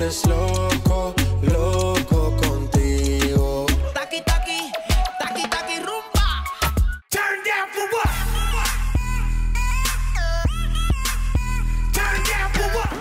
tienes loco, loco contigo. Taki, taki, taki, taki, rumba. Turn down for what? Turn down for what?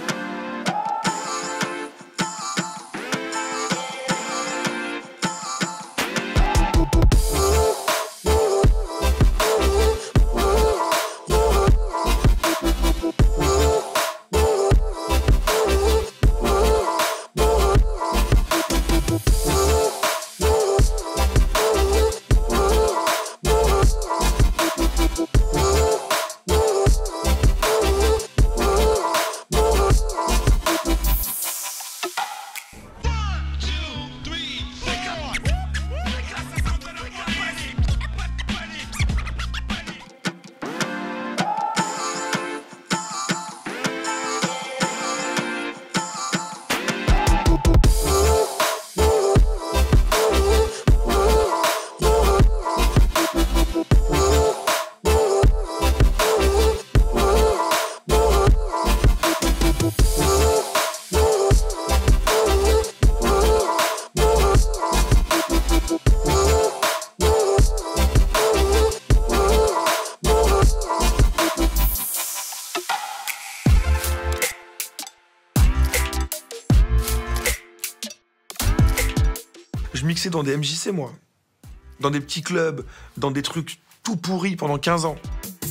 Je mixais dans des MJC, moi. Dans des petits clubs, dans des trucs tout pourris pendant 15 ans.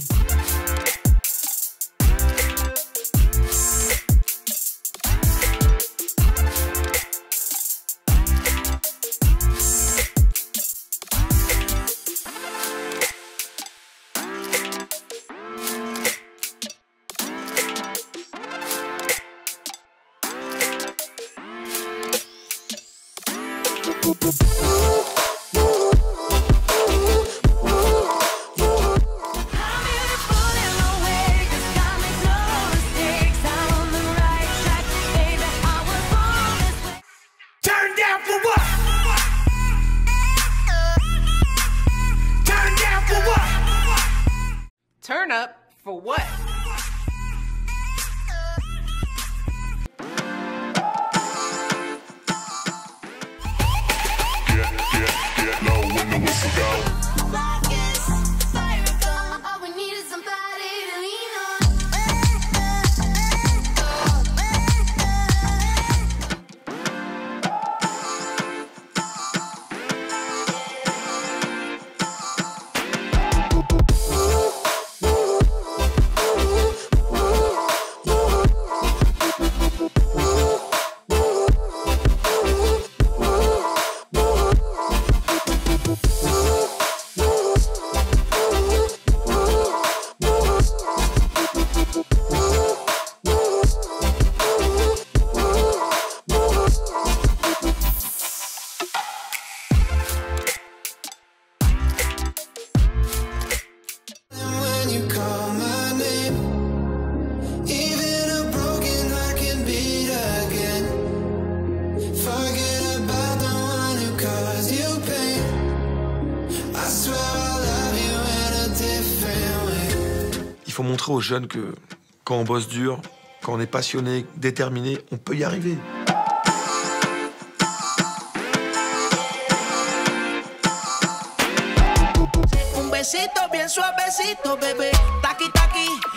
Turn up for what? Get low when the whistle go. Il faut montrer aux jeunes que quand on bosse dur, quand on est passionné, déterminé, on peut y arriver. Un besito bien suavecito, bebé. Taki, taki.